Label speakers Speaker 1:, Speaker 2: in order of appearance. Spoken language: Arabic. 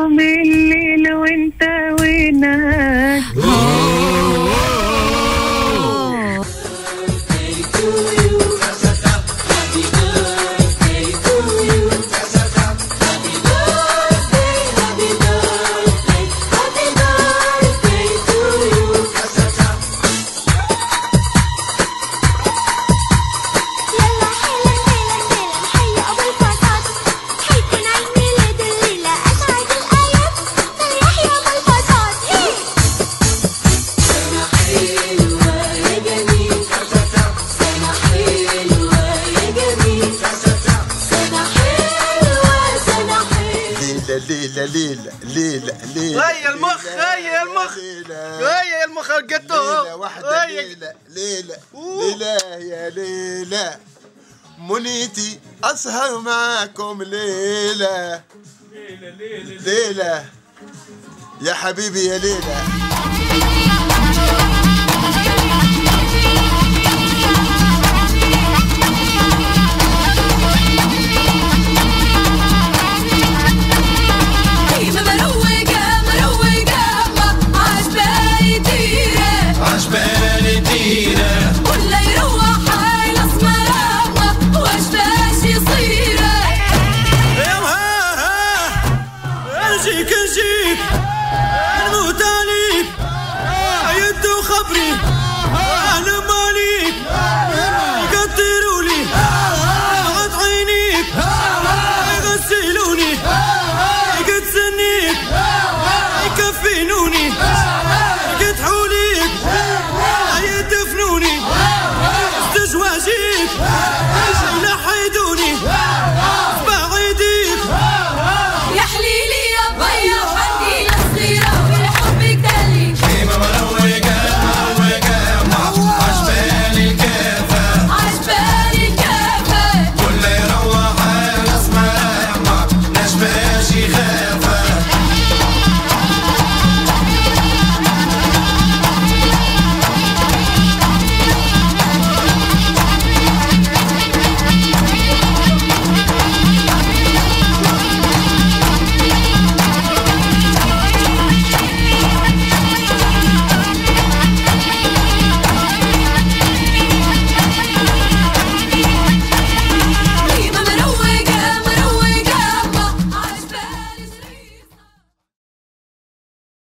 Speaker 1: دوم الليل وانت وينك.
Speaker 2: ليلة ليلة ليلة ليلة
Speaker 3: هيا المخ هيا المخ هيا المخ قطوه.
Speaker 2: ليلة واحدة ليلة ليلة ليلة يا ليلة منيتي أسهر معاكم ليلة ليلة يا حبيبي يا ليلة.
Speaker 4: نجيك نموت عليك عيد وخبري